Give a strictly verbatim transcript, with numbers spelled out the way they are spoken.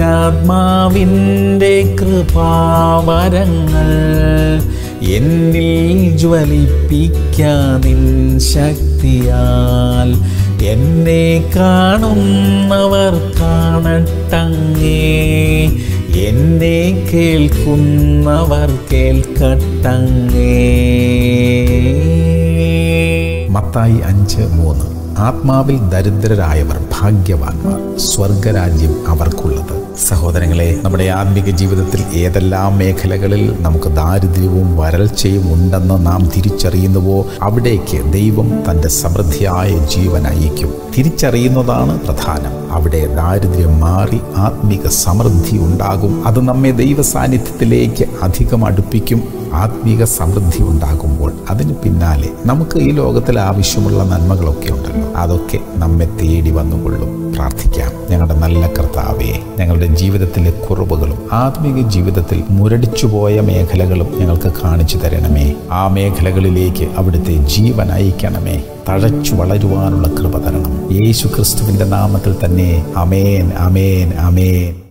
നിന്നാത്മാവിൻ്റെ കൃപാവരങ്ങൾ എന്നിൽ ജ്വലിപ്പിക്കാനിൻ ശക്തിയാൽ എന്നെ കാണുന്നവർ കാണട്ടങ്ങേ, എന്നെ കേൾക്കുന്നവർ കേൾക്കട്ടങ്ങേ. മത്തായി അഞ്ച് മൂന്ന്. ആത്മാവിൽ ദരിദ്രരായവർ ഭാഗ്യവാന്മാർ, സ്വർഗരാജ്യം അവർക്കുള്ളത്. സഹോദരങ്ങളെ, നമ്മുടെ ആത്മീക ജീവിതത്തിൽ ഏതെല്ലാം മേഖലകളിൽ നമുക്ക് ദാരിദ്ര്യവും വരൾച്ചയും ഉണ്ടെന്ന് നാം തിരിച്ചറിയുന്നുവോ അവിടേക്ക് ദൈവം തൻ്റെ സമൃദ്ധിയായ ജീവൻ അയക്കും. തിരിച്ചറിയുന്നതാണ് പ്രധാനം. അവിടെ ദാരിദ്ര്യം മാറി ആത്മീക സമൃദ്ധി ഉണ്ടാകും. അത് നമ്മെ ദൈവ സാന്നിധ്യത്തിലേക്ക് അധികം അടുപ്പിക്കും. ആത്മീക സമൃദ്ധി ഉണ്ടാകുമ്പോൾ അതിന് പിന്നാലെ നമുക്ക് ഈ ലോകത്തിൽ ആവശ്യമുള്ള നന്മകളൊക്കെ ഉണ്ടല്ലോ, അതൊക്കെ നമ്മെ തേടി വന്നുകൊള്ളും. പ്രാർത്ഥിക്കാം. ഞങ്ങളുടെ നല്ല കർത്താവേ, ഞങ്ങളുടെ ജീവിതത്തിലെ കുറവുകളും ആത്മീക ജീവിതത്തിൽ മുരടിച്ചുപോയ മേഖലകളും ഞങ്ങൾക്ക് കാണിച്ചു തരണമേ. ആ മേഖലകളിലേക്ക് അവിടുത്തെ ജീവൻ അയക്കണമേ. തഴച്ചു വളരുവാനുള്ള കൃപ തരണം. യേശു ക്രിസ്തുവിൻ്റെ നാമത്തിൽ തന്നെ. അമേൻ, അമേൻ, അമേൻ.